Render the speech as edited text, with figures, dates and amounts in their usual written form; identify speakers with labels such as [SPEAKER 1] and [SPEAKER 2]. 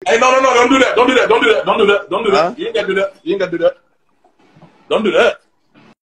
[SPEAKER 1] Hey, no, don't do that. Don't do that. Don't do that. Don't do that. Don't do that. You ain't got to do that. You ain't got to do that. Don't do that.